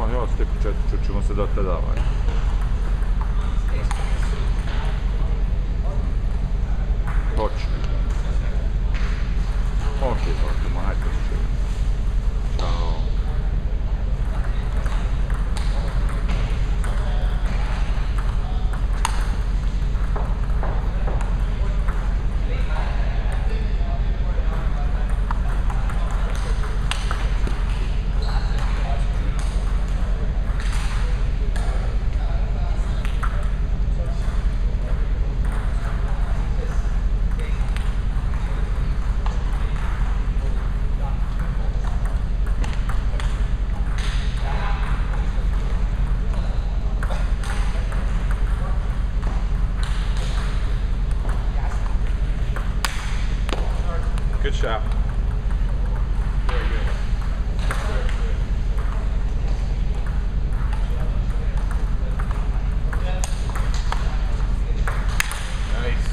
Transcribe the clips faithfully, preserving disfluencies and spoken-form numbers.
No jo, ty piče, čučimo se da te davaj. Točno. Ok, Zlatko, hajde se. Ćao. Good shot. Very good. Nice.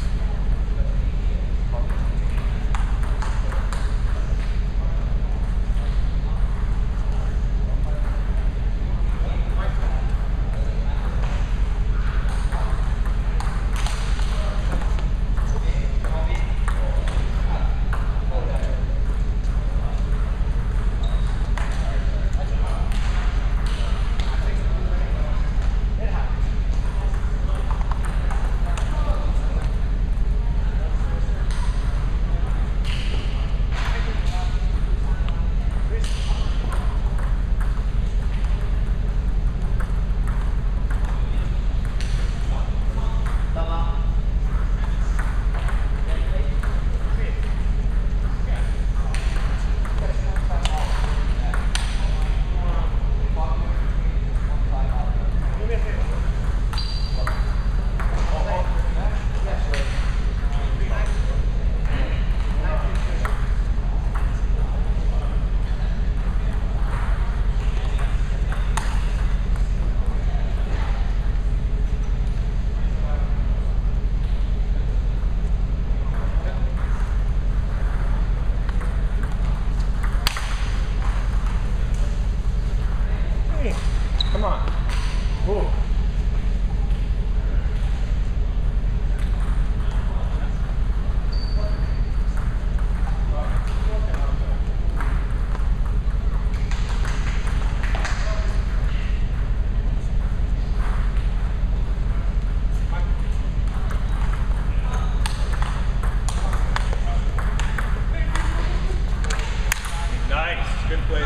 Come on. Ooh. Nice. Good play.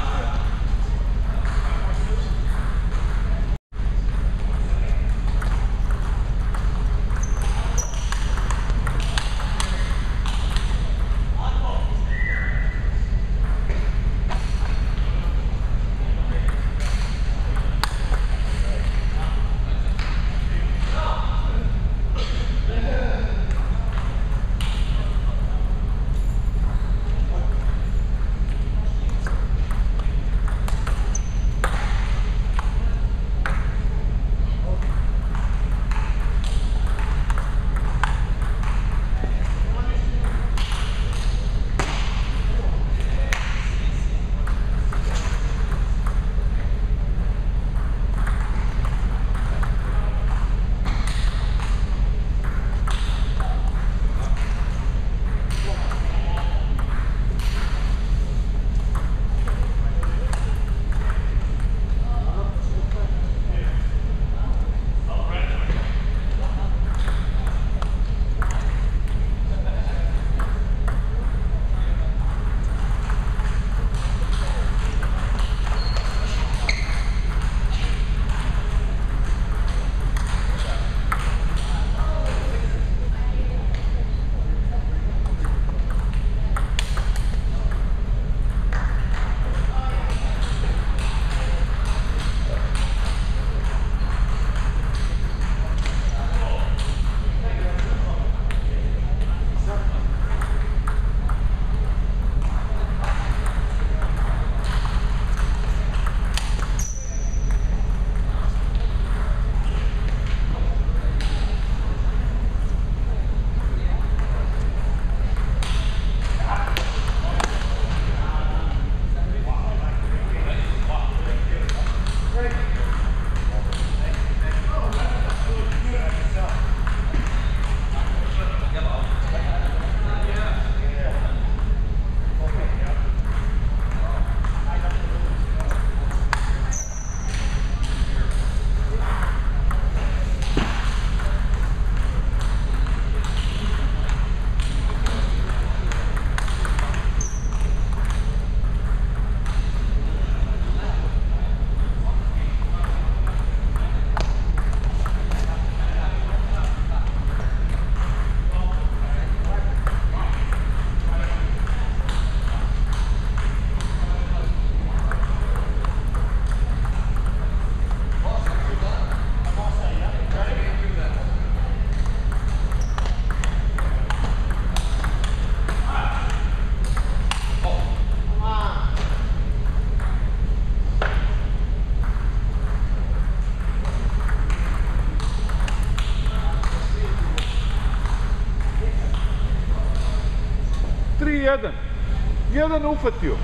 jedan. Jedan ufatio.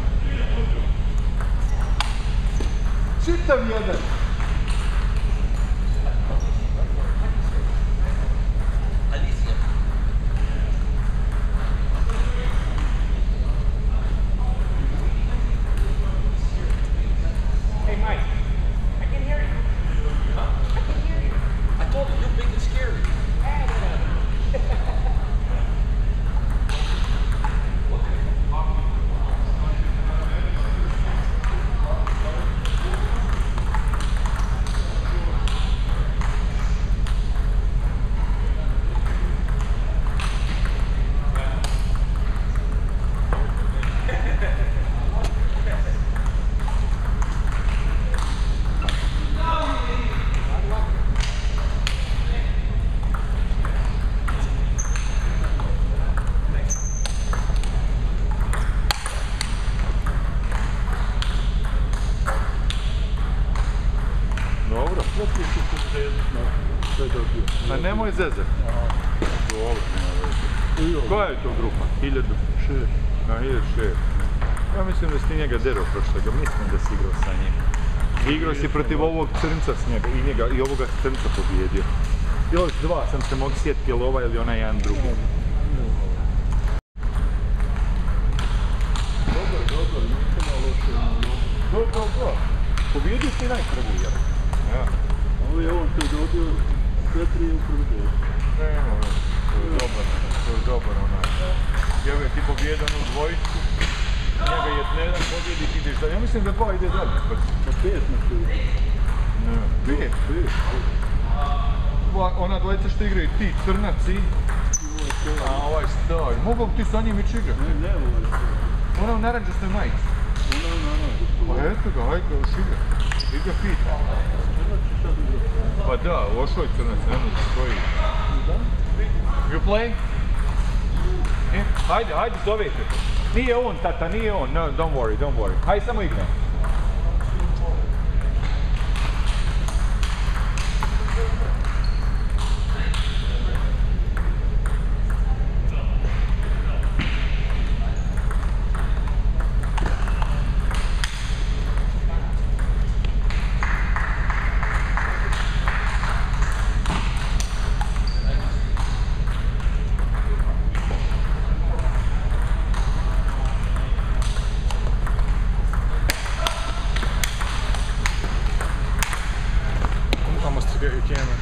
Čitav jedan. A nemoj zezat. Koja je to grupa? Hiljadu? Šest. A, hiljadu šest. Ja mislim da si ti njega derao prošlega, mislim da si igrao sa njim. Igrao si protiv ovog crnca s njega i njega i ovoga crnca pobijedio. Još dva sam se mogu sjetiti, je li ovaj ili onaj jedan drugi. Dobro, dobro, nisam malo loše. Dobro, dobro. Pobijedio si najprvu, jel? Ja. Ovo je on koji dobio četiri u prvi deo. Nema, to je dobar, to je dobar onaj. Evo je ti pobjedan u dvojicu, njega je jedan pobjedi i ideš dalje. Ja mislim da dva ide dalje. Pa pet na tu. Ne, pet. Pet. Ona dvojica što igraju ti, crnaci, a ovaj star. Mogu li ti sa njim ići igrati? Ne, ne, ovaj star. Ona u naranđastoj majici. Ona u naranđastoj. Pa eto ga, hajde, još igra. Igra pita. Pa da, ošao je crnac, nema da stoji. You play? E, hajde, hajde, zovete. Nije on, tata, nije on. No, don't worry, don't worry. Hajde, samo igra. Get your camera.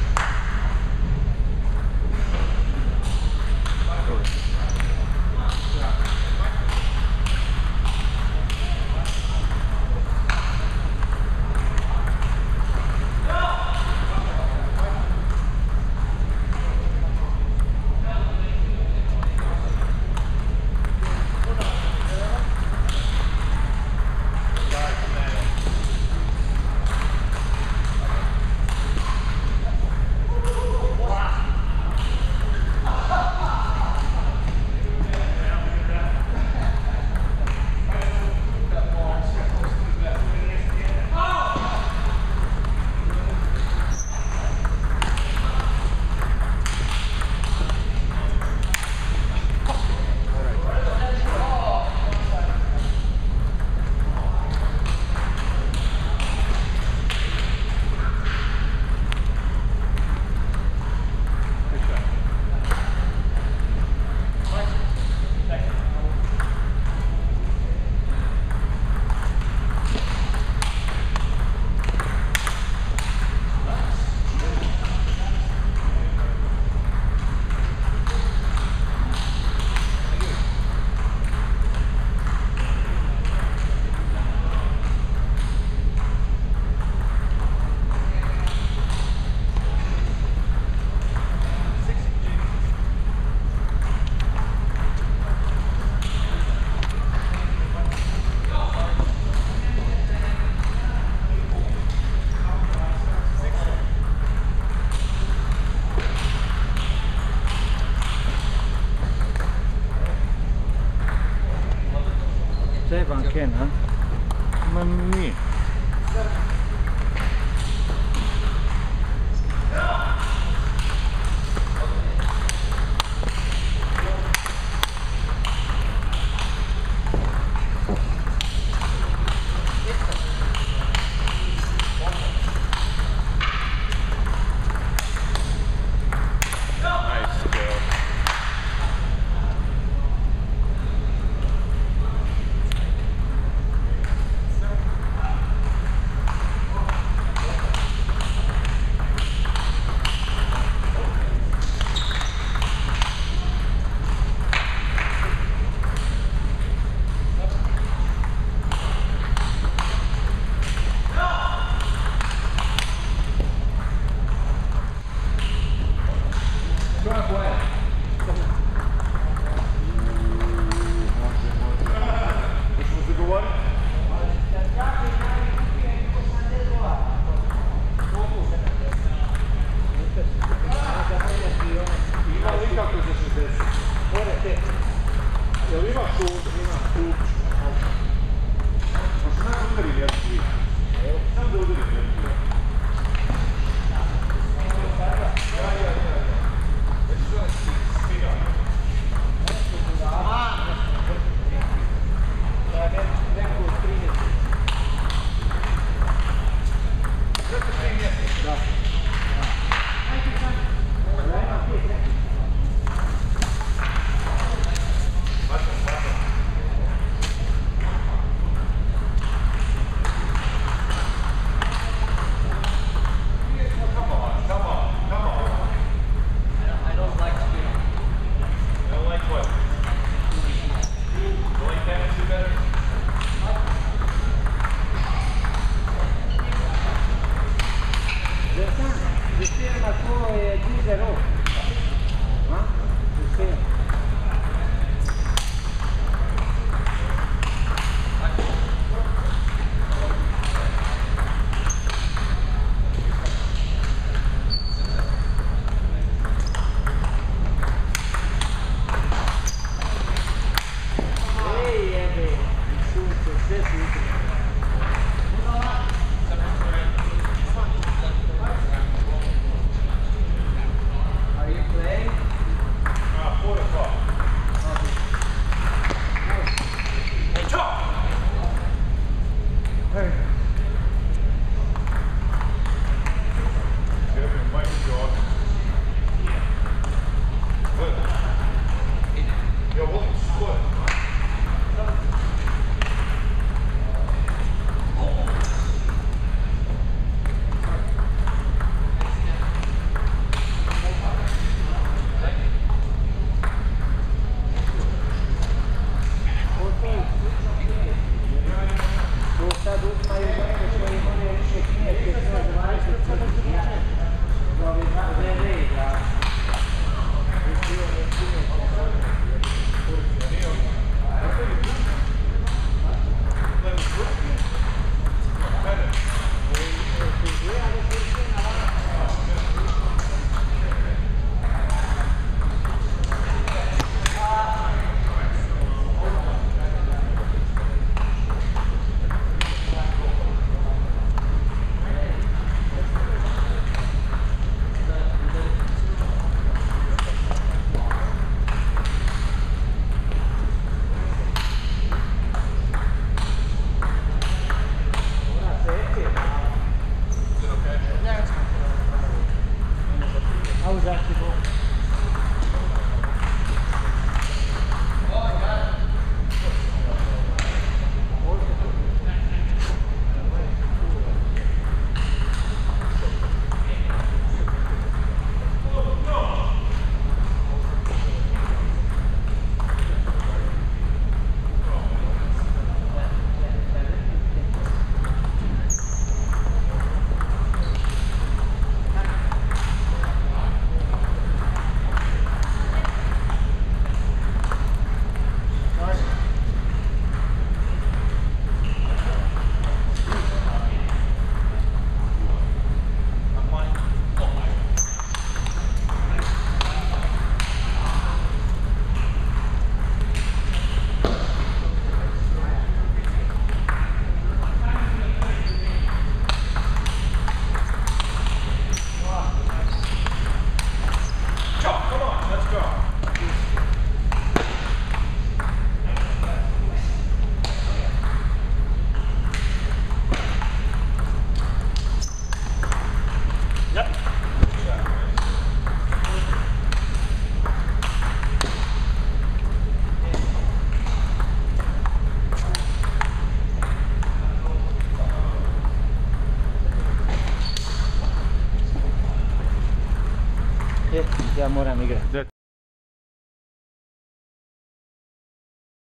Zeban Ken, ha? Ma nije. Ja moram igrati.